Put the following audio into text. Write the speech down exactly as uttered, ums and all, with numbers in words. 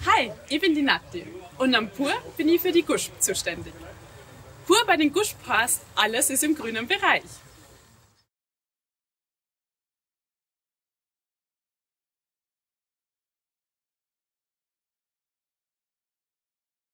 Hi, ich bin die Nati und am Pur bin ich für die Gusch zuständig. Pur bei den Gusch heißt, alles ist im grünen Bereich.